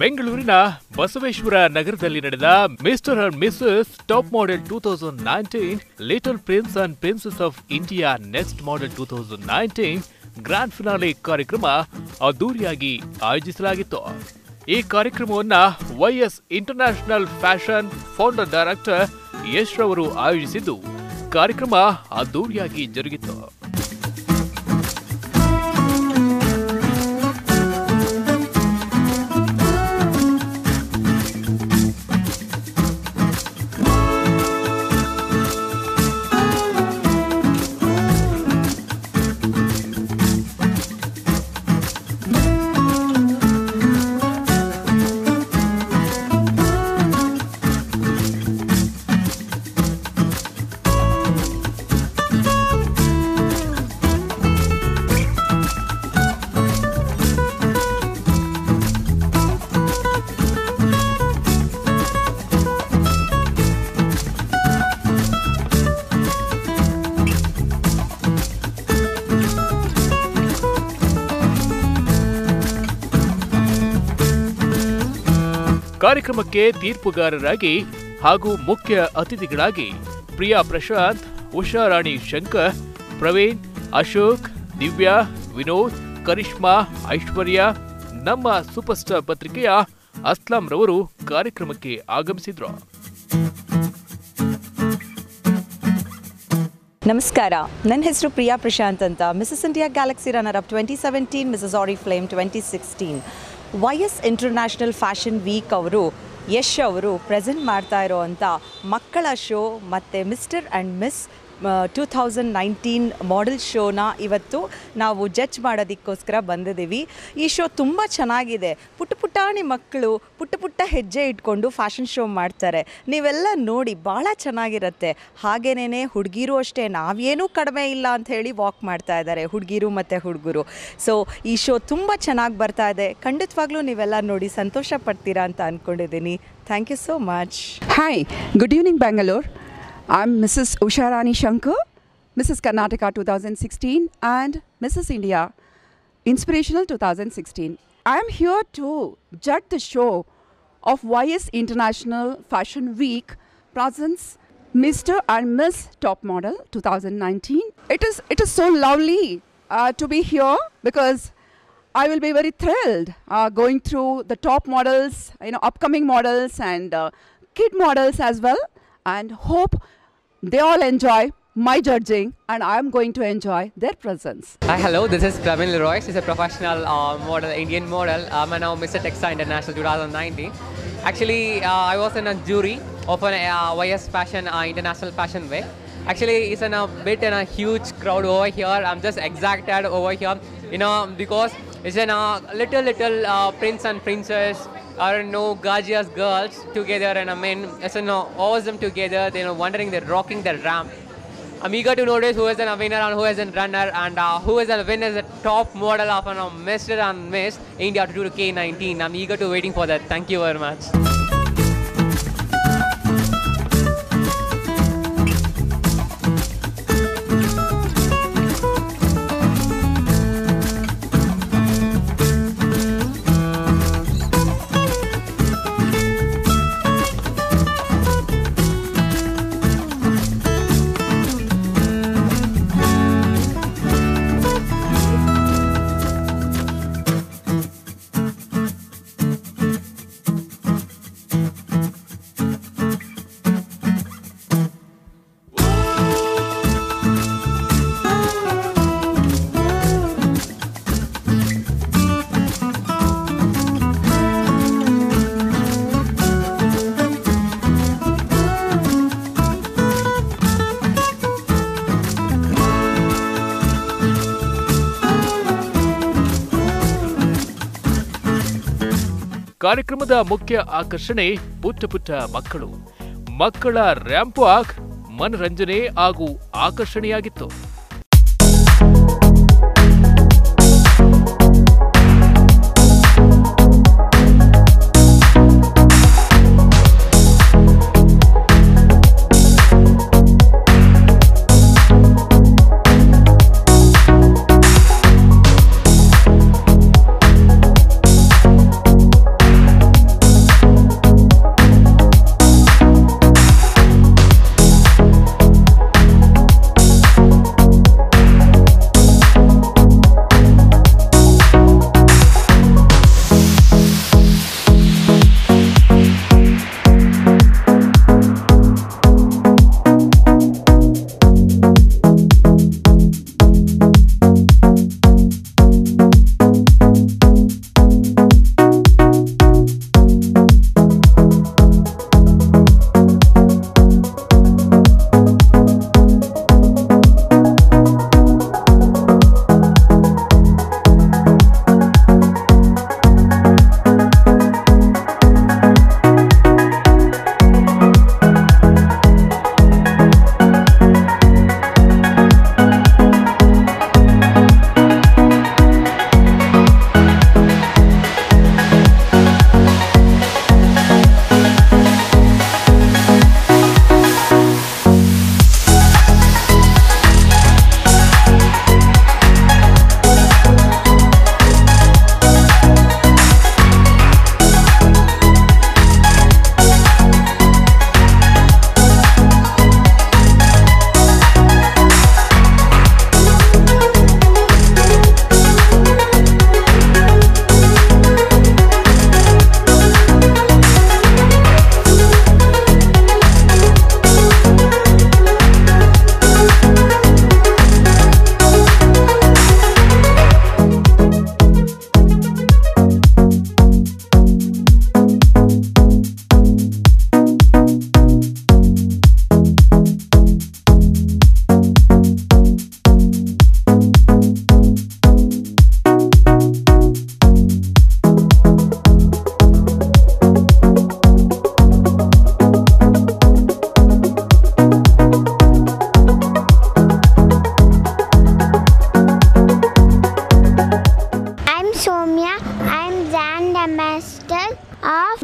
ಬೆಂಗಳೂರಿನ ಬಸವೇಶ್ವರ ನಗರದಲ್ಲಿ ನಡೆದ Mr and Mrs top model 2019 little prince and princess of India next model 2019 grand finale ಕಾರ್ಯಕ್ರಮ ಅದ್ದೂರಿಯಾಗಿ ಆಯೋಜಿಸಲಾಗಿತ್ತು. ಈ ಕಾರ್ಯಕ್ರಮವನ್ನು YS international fashion founder director Yash ರವರು ಆಯೋಜಿಸಿದ್ದು ಕಾರ್ಯಕ್ರಮ ಅದ್ದೂರಿಯಾಗಿ ಜರುಗಿತು. ಕಾರ್ಯಕ್ರಮಕ್ಕೆ ತೀರ್ಪುಗಾರರಾಗಿ ಹಾಗೂ ಮುಖ್ಯ ಅತಿಥಿಗಳಾಗಿ ಪ್ರಿಯಾ ಪ್ರಶಾಂತ್, ಉಷಾರಾಣಿ ಶಂಕರ್, ಪ್ರವೀಣ್, ಅಶೋಕ್, ದಿವ್ಯಾ, ವಿನೋದ್, ಕರಿಷ್ಮಾ, ಐಶ್ವರ್ಯ, ನಮ್ಮ ಸೂಪರ್ ಸ್ಟಾರ್ ಪತ್ರಿಕೆಯ ಅಸ್ಲಾಂ ರವರು ಕಾರ್ಯಕ್ರಮಕ್ಕೆ ಆಗಮಿಸಿದ್ರು. ನಮಸ್ಕಾರ, ನನ್ನ ಹೆಸರು ಪ್ರಿಯಾ ಪ್ರಶಾಂತ್ ಅಂತ. Mrs India Galaxy runner up 2017, Mrs Oriflame 2016. YS international fashion week ಅವರು ಯಶ್ ಅವರು ಪ್ರೆಸೆಂಟ್ ಮಾಡ್ತಾ ಇರೋವಂಥ ಮಕ್ಕಳ ಶೋ ಮತ್ತು ಮಿಸ್ಟರ್ ಆ್ಯಂಡ್ ಮಿಸ್ 2019 ಮಾಡೆಲ್ ಶೋನ ಇವತ್ತು ನಾವು ಜಡ್ಜ್ ಮಾಡೋದಕ್ಕೋಸ್ಕರ ಬಂದಿದ್ದೀವಿ. ಈ ಶೋ ತುಂಬ ಚೆನ್ನಾಗಿದೆ. ಪುಟ್ಟಾಣಿ ಮಕ್ಕಳು ಪುಟ್ಟ ಹೆಜ್ಜೆ ಇಟ್ಕೊಂಡು ಫ್ಯಾಷನ್ ಶೋ ಮಾಡ್ತಾರೆ. ನೀವೆಲ್ಲ ನೋಡಿ, ಭಾಳ ಚೆನ್ನಾಗಿರುತ್ತೆ. ಹಾಗೇನೇ ಹುಡುಗಿರು ಅಷ್ಟೇ, ನಾವೇನೂ ಕಡಿಮೆ ಇಲ್ಲ ಅಂತ ಹೇಳಿ ವಾಕ್ ಮಾಡ್ತಾ ಇದ್ದಾರೆ ಹುಡುಗಿರು ಮತ್ತು ಹುಡುಗರು. ಸೊ ಈ ಶೋ ತುಂಬ ಚೆನ್ನಾಗಿ ಬರ್ತಾ ಇದೆ. ಖಂಡಿತವಾಗ್ಲೂ ನೀವೆಲ್ಲ ನೋಡಿ ಸಂತೋಷ ಪಡ್ತೀರಾ ಅಂತ ಅಂದ್ಕೊಂಡಿದ್ದೀನಿ. Thank you so much. Hi, good evening Bangalore. I'm Mrs. Usharani Shankar, Mrs. Karnataka 2016 and Mrs. India Inspirational 2016. I am here to judge the show of YS International Fashion Week presents Mr. and Miss Top Model 2019. It is so lovely to be here because I will be very thrilled going through the top models, upcoming models and kid models as well, and hope they all enjoy my judging and I am going to enjoy their presence. Hi, hello, this is Praveen Leroy. She's a professional model, Indian model. I'm now Mr. Textile International 2019. Actually, I was in a jury of an YS Fashion International Fashion Week. Actually, it's in a bit in a huge crowd over here. I'm just excited over here, because it's in a little prince and princess or gorgeous girls together, and it's awesome together. They're wondering, they're rocking their ramp. I'm eager to notice who is a winner and who is a runner, and who is a winner is the top model of Mr. and Miss India 2019. I'm eager to waiting for that. Thank you very much. ಕಾರ್ಯಕ್ರಮದ ಮುಖ್ಯ ಆಕರ್ಷಣೆ ಪುಟ್ಟ ಮಕ್ಕಳು. ಮಕ್ಕಳ ramp walk ಮನರಂಜನೆ ಹಾಗೂ ಆಕರ್ಷಣೆಯಾಗಿತ್ತು.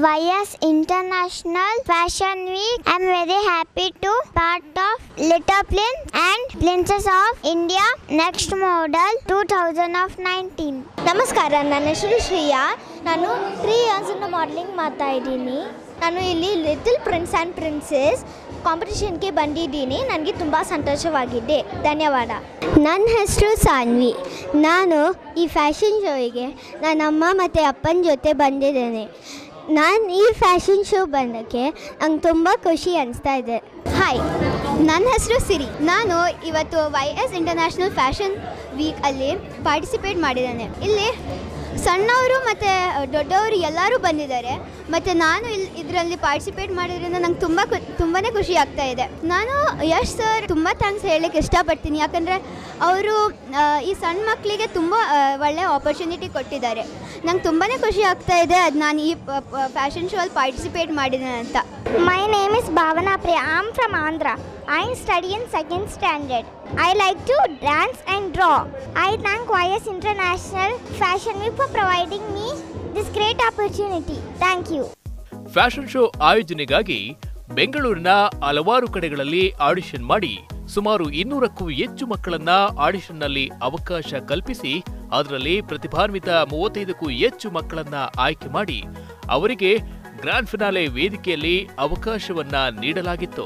YS International Fashion Week. I'm very happy to part of Little Prince and Princess of India Next Model 2019. ನಮಸ್ಕಾರ, ನನ್ನ ಹೆಸರು ಶ್ರೇಯಾ. ನಾನು 3 years ಮಾಡಲಿಂಗ್ ಮಾಡ್ತಾ ಇದ್ದೀನಿ. ನಾನು ಇಲ್ಲಿ ಲಿಟಲ್ ಪ್ರಿನ್ಸ್ ಆ್ಯಂಡ್ ಪ್ರಿನ್ಸೆಸ್ ಕಾಂಪಿಟಿಷನ್ಗೆ ಬಂದಿದ್ದೀನಿ. ನನಗೆ ತುಂಬ ಸಂತೋಷವಾಗಿದೆ. ಧನ್ಯವಾದ. ನನ್ನ ಹೆಸರು ಸಾನ್ವಿ. ನಾನು ಈ ಫ್ಯಾಷನ್ ಶೋಗೆ ನನ್ನ ಅಮ್ಮ ಮತ್ತು ಅಪ್ಪನ ಜೊತೆ ಬಂದಿದ್ದೇನೆ. ನಾನು ಈ ಫ್ಯಾಷನ್ ಶೋ ಬಂದಕ್ಕೆ ನಂಗೆ ತುಂಬ ಖುಷಿ ಅನಿಸ್ತಾ ಇದೆ. ಹಾಯ್, ನನ್ನ ಹೆಸರು ಸಿರಿ. ನಾನು ಇವತ್ತು YS ಇಂಟರ್ನ್ಯಾಷನಲ್ ಫ್ಯಾಷನ್ ವೀಕಲ್ಲಿ ಪಾರ್ಟಿಸಿಪೇಟ್ ಮಾಡಿದ್ದೇನೆ. ಇಲ್ಲಿ ಸಣ್ಣವರು ಮತ್ತು ದೊಡ್ಡವರು ಎಲ್ಲರೂ ಬಂದಿದ್ದಾರೆ. ಮತ್ತು ನಾನು ಇದರಲ್ಲಿ ಪಾರ್ಟಿಸಿಪೇಟ್ ಮಾಡೋದ್ರಿಂದ ನಂಗೆ ತುಂಬಾ ಖುಷಿ ಆಗ್ತಾ ಇದೆ. ನಾನು ಯಶ್ ಸರ್ ತುಂಬ ಥ್ಯಾಂಕ್ಸ್ ಹೇಳಲಿಕ್ಕೆ ಇಷ್ಟಪಡ್ತೀನಿ. ಯಾಕಂದರೆ ಅವರು ಈ ಸಣ್ಣ ಮಕ್ಕಳಿಗೆ ತುಂಬ ಒಳ್ಳೆಯ ಆಪರ್ಚುನಿಟಿ ಕೊಟ್ಟಿದ್ದಾರೆ. ನಂಗೆ ತುಂಬಾ ಖುಷಿ ಆಗ್ತಾ ಇದೆ ಅದು ನಾನು ಈ ಫ್ಯಾಷನ್ ಶೋ ಅಲ್ಲಿ ಪಾರ್ಟಿಸಿಪೇಟ್ ಮಾಡಿದ್ದೇನೆ ಅಂತ. My name is Bhavana Priya. I am from Andhra. I study in 2nd standard. I like to dance and draw. I thank YS International Fashion Week for providing me this great opportunity. Thank you. Fashion show ಆಯೋಜನೆಗಾಗಿ ಬೆಂಗಳೂರಿನ ಹಲವಾರು ಕಡೆಗಳಲ್ಲಿ audition ಮಾಡಿ ಸುಮಾರು 200ಕ್ಕೂ ಹೆಚ್ಚು ಮಕ್ಕಳನ್ನ ಆಡಿಷನ್ನಲ್ಲಿ ಅವಕಾಶ ಕಲ್ಪಿಸಿ ಅದರಲ್ಲಿ ಪ್ರತಿಭಾನ್ವಿತ 35ಕ್ಕೂ ಹೆಚ್ಚು ಮಕ್ಕಳನ್ನ ಆಯ್ಕೆ ಮಾಡಿ ಅವರಿಗೆ ಗ್ರ್ಯಾಂಡ್ ಫಿನಾಲೆ ವೇದಿಕೆಯಲ್ಲಿ ಅವಕಾಶವನ್ನ ನೀಡಲಾಗಿತ್ತು.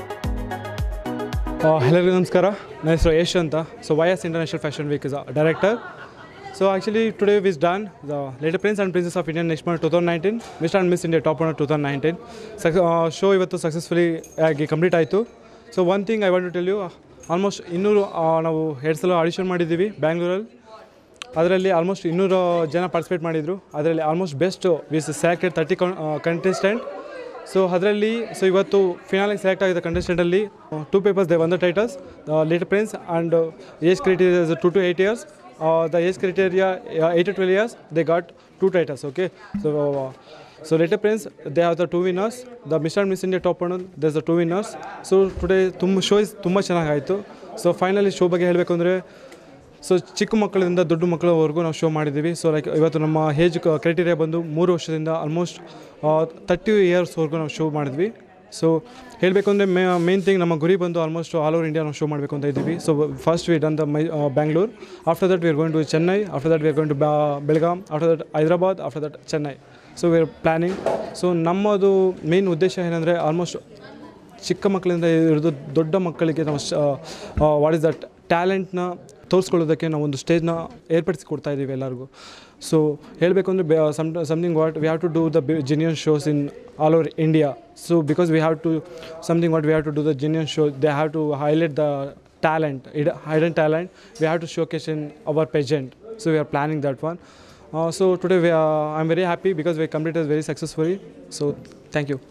ಎಲ್ಲರಿಗೂ ನಮಸ್ಕಾರ. ನನ್ನ ಹೆಸರು ಯಶ್ ಅಂತ. So YS International Fashion Week is a director. So actually today we've done the Little Prince and Princess of India Next Model 2019, Mr. and Miss India Top Model 2019. Show ಇವತ್ತು successfully ಆಗಿ ಕಂಪ್ಲೀಟ್ ಆಯಿತು. So one thing I want to tell you, almost 200 ನಾವು 2 ಸಲ audition ಮಾಡಿದ್ದೀವಿ ಬ್ಯಾಂಗ್ಳೂರಲ್ಲಿ. ಅದರಲ್ಲಿ almost 200 ಜನ participate ಮಾಡಿದರು. ಅದರಲ್ಲಿ almost best was selected 30 contestant. So ಅದರಲ್ಲಿ ಇವತ್ತು ಫಿನಾಲಿಗೆ ಸೆಲೆಕ್ಟ್ ಆಗಿದ್ದ ಕಂಟೆಸ್ಟೆಂಟಲ್ಲಿ 2 papers ದೇ ಬಂದ titles. Little prince and age criteria 2 to 8 years. The age criteria 8 to 12 years, they got 2 titles. Okay, so Little Prince, they have the 2 winners. The Mr. and Miss India Top Model, there's the 2 winners. So today show is ತುಂಬ ಚೆನ್ನಾಗಾಯಿತು. So finally show ಬಗ್ಗೆ ಹೇಳಬೇಕು ಅಂದರೆ, so ಚಿಕ್ಕ ಮಕ್ಕಳಿಂದ ದೊಡ್ಡ ಮಕ್ಕಳವರೆಗೂ ನಾವು show ಮಾಡಿದ್ದೀವಿ. So like ಇವತ್ತು ನಮ್ಮ ಏಜ್ ಕ್ರೈಟೀರಿಯಾ ಬಂದು 3 ವರ್ಷದಿಂದ ಆಲ್ಮೋಸ್ಟ್ 30 yearsವರೆಗೂ ನಾವು ಶೋ ಮಾಡಿದ್ವಿ. ಸೊ ಹೇಳಬೇಕು ಅಂದರೆ ಮೇನ್ ಥಿಂಗ್ ನಮ್ಮ ಗುರಿ ಬಂದು ಆಲ್ಮೋಸ್ಟ್ ಆಲ್ ಓವರ್ ಇಂಡಿಯಾ ನಾವು ಶೋ ಮಾಡಬೇಕು ಅಂತ ಇದ್ದೀವಿ. So first we done the Bangalore, after that we are going to Chennai, after that we are going to Belgaum, after that Hyderabad, after that Chennai. So we are planning. So ನಮ್ಮದು main ಉದ್ದೇಶ ಏನಂದರೆ almost ಚಿಕ್ಕ ಮಕ್ಕಳಿಂದ ಹಿಡಿದು ದೊಡ್ಡ ಮಕ್ಕಳಿಗೆ ನಾವು ವಾಟ್ ಇಸ್ ದಟ್ ಟ್ಯಾಲೆಂಟ್ನ ತೋರಿಸ್ಕೊಳ್ಳೋದಕ್ಕೆ ನಾವು ಒಂದು ಸ್ಟೇಜ್ನ ಏರ್ಪಡಿಸಿ ಕೊಡ್ತಾ ಇದ್ದೀವಿ ಎಲ್ಲರಿಗೂ. ಸೊ ಹೇಳಬೇಕು ಅಂದರೆ something what we have to do the genuine shows in all over India. So because we have to something what we have to do the genuine show, they have to highlight the talent, hidden talent we have to showcase in our pageant. So we are planning that one. So today I'm very happy because we completed very successfully. So thank you.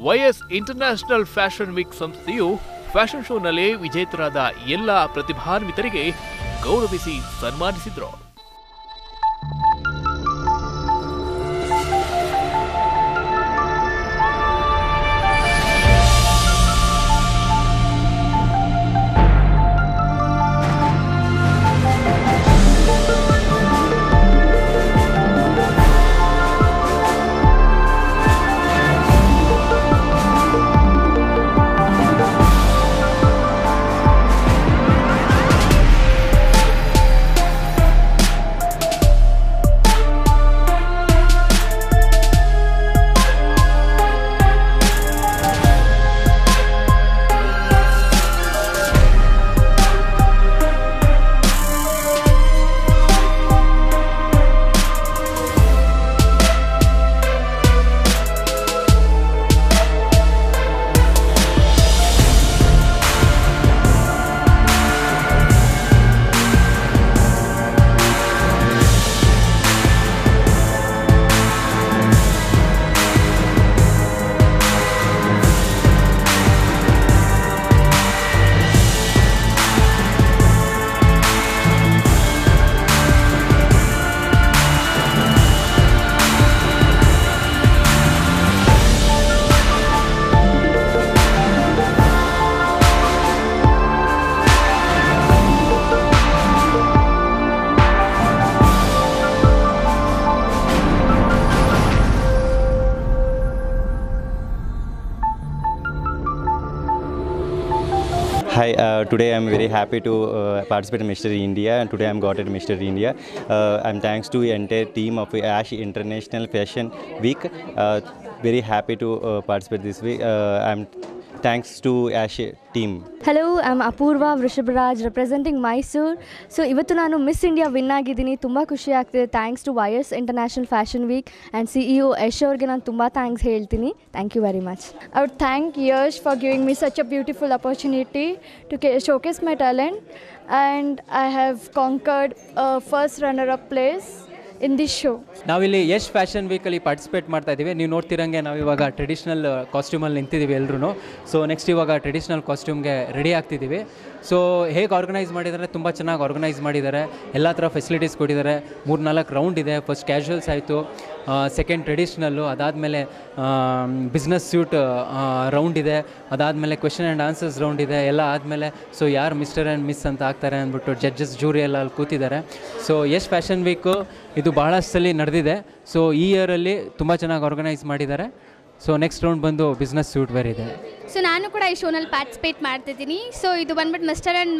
YS international fashion week ಸಂಸ್ಥೆಯು fashion ಶೋನಲ್ಲಿ ವಿಜೇತರಾದ ಎಲ್ಲ ಪ್ರತಿಭಾನ್ವಿತರಿಗೆ ಗೌರವಿಸಿ ಸನ್ಮಾನಿಸಿದ್ರು. Hi, today I'm very happy to participate in Mr. India, and today I'm got at Mr. India. I'm thanks to the entire team of Yash International Fashion Week. Very happy to participate this week. I'm thanks to Yash team. Hello, I'm Apurva Vrishabharaj representing Mysore. So ಇವತ್ತು ನಾನು miss India win ಆಗಿದ್ದೀನಿ. ತುಂಬ ಖುಷಿ ಆಗ್ತಿದೆ. Thanks to YS international fashion week and CEO Yash ಅವ್ರಿಗೆ ನಾನು ತುಂಬ thanks ಹೇಳ್ತೀನಿ. Thank you very much. I would thank Yash for giving me such a beautiful opportunity to showcase my talent, and I have conquered a first runner-up place in this show. ನಾವಿಲ್ಲಿ Yash fashion ವೀಕಲ್ಲಿ participate ಮಾಡ್ತಾ ಇದ್ದೀವಿ. ನೀವು ನೋಡ್ತಿರಂಗೆ ನಾವು ಇವಾಗ traditional ಕಾಸ್ಟ್ಯೂಮಲ್ಲಿ ನಿಂತಿದ್ದೀವಿ ಎಲ್ಲರೂ. ಸೊ ನೆಕ್ಸ್ಟ್ ಇವಾಗ ಟ್ರೆಡಿಷ್ನಲ್ ಕಾಸ್ಟ್ಯೂಮ್ಗೆ ರೆಡಿ ಆಗ್ತಿದ್ದೀವಿ. ಸೊ ಹೇಗೆ ಆರ್ಗನೈಸ್ ಮಾಡಿದ್ದಾರೆ, ತುಂಬ ಚೆನ್ನಾಗಿ ಆರ್ಗನೈಸ್ ಮಾಡಿದ್ದಾರೆ. ಎಲ್ಲ ಥರ ಫೆಸಿಲಿಟೀಸ್ ಕೊಟ್ಟಿದ್ದಾರೆ. 3-4 ರೌಂಡ್ ಇದೆ. ಫಸ್ಟ್ ಕ್ಯಾಶುವಲ್ಸ್ ಆಯಿತು, ಸೆಕೆಂಡ್ ಟ್ರೆಡಿಷ್ನಲ್ಲು, ಅದಾದಮೇಲೆ ಬಿಸ್ನೆಸ್ ಸ್ಯೂಟ್ ರೌಂಡ್ ಇದೆ, ಅದಾದಮೇಲೆ ಕ್ವೆಶನ್ ಆ್ಯಂಡ್ ಆನ್ಸರ್ಸ್ ರೌಂಡ್ ಇದೆ. ಎಲ್ಲ ಆದಮೇಲೆ ಸೊ ಯಾರು ಮಿಸ್ಟರ್ ಆ್ಯಂಡ್ ಮಿಸ್ ಅಂತ ಆಗ್ತಾರೆ ಅಂದ್ಬಿಟ್ಟು ಜಡ್ಜಸ್ ಜೂರಿ ಎಲ್ಲ ಅಲ್ಲಿ ಕೂತಿದ್ದಾರೆ. ಸೊ ಯಶ್ ಫ್ಯಾಷನ್ ವೀಕು ಇದು ಭಾಳಷ್ಟು ಸಲ ನಡೆದಿದೆ. ಸೊ ಈ ಇಯರಲ್ಲಿ ತುಂಬ ಚೆನ್ನಾಗಿ ಆರ್ಗನೈಸ್ ಮಾಡಿದ್ದಾರೆ. ಸೊ ನೆಕ್ಸ್ಟ್ ರೌಂಡ್ ಬಂದು ಬಿಸ್ನೆಸ್ ಸೂಟ್ ವೇರ್ ಇದೆ. ಸೊ ನಾನು ಕೂಡ ಈ ಶೋನಲ್ಲಿ ಪಾರ್ಟಿಸಿಪೇಟ್ ಮಾಡ್ತಿದ್ದೀನಿ. ಸೊ ಇದು ಬಂದ್ಬಿಟ್ಟು Mr and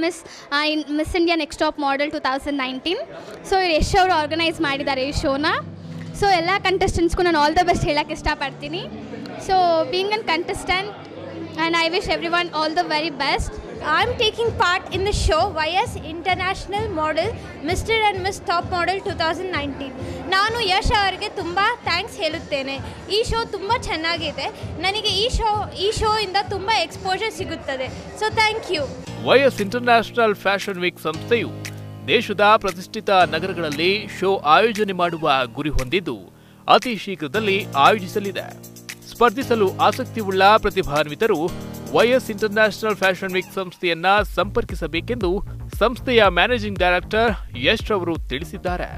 Miss India next top model 2019. So Yash ಅವರು ಆರ್ಗನೈಸ್ ಮಾಡಿದ್ದಾರೆ ಈ ಶೋನ. ಸೊ ಎಲ್ಲ ಕಂಟೆಸ್ಟೆಂಟ್ಸ್ಗೂ ನಾನು ಆಲ್ ದ ಬೆಸ್ಟ್ ಹೇಳೋಕ್ಕೆ ಇಷ್ಟಪಡ್ತೀನಿ. So being an contestant and I wish every one all the very best. I'm taking part in the show YS International Model Mr. and Miss Top Model 2019. ನಾನು ಯಶ್ ಅವರಿಗೆ ತುಂಬ thanks ಹೇಳುತ್ತೇನೆ. ಈ show ತುಂಬ ಚೆನ್ನಾಗಿದೆ. ನನಗೆ ಈ ಶೋ ಇಂದ ತುಂಬ ಎಕ್ಸ್ಪೋಜರ್ ಸಿಗುತ್ತದೆ. So thank you. YS international fashion week ಸಂಸ್ಥೆಯು ದೇಶದ ಪ್ರತಿಷ್ಠಿತ ನಗರಗಳಲ್ಲಿ ಶೋ ಆಯೋಜನೆ ಮಾಡುವ ಗುರಿ ಹೊಂದಿದ್ದು ಅತಿ ಶೀಘ್ರದಲ್ಲಿ ಆಯೋಜಿಸಲಿದೆ. ಸ್ಪರ್ಧಿಸಲು ಆಸಕ್ತಿಯುಳ್ಳ ಪ್ರತಿಭಾನ್ವಿತರು ವೈಎಸ್ ಇಂಟರ್ನ್ಯಾಷನಲ್ ಫ್ಯಾಷನ್ ವೀಕ್ ಸಂಸ್ಥೆಯನ್ನ ಸಂಪರ್ಕಿಸಬೇಕೆಂದು ಸಂಸ್ಥೆಯ ಮ್ಯಾನೇಜಿಂಗ್ ಡೈರೆಕ್ಟರ್ ಯಶ್ ಅವರು ತಿಳಿಸಿದ್ದಾರೆ.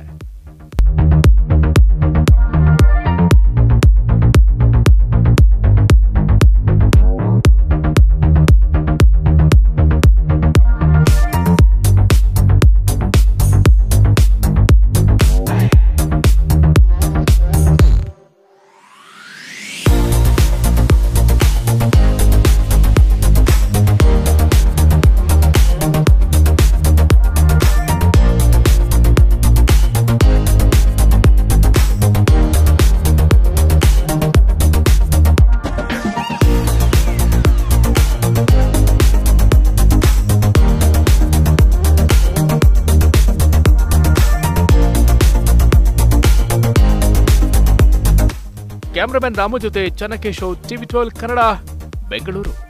ಕ್ಯಾಮರಾಮನ್ ರಾಮು ಜೊತೆ ಚನ್ನಕೇಶವ್, TV12 ಕನ್ನಡ, ಬೆಂಗಳೂರು.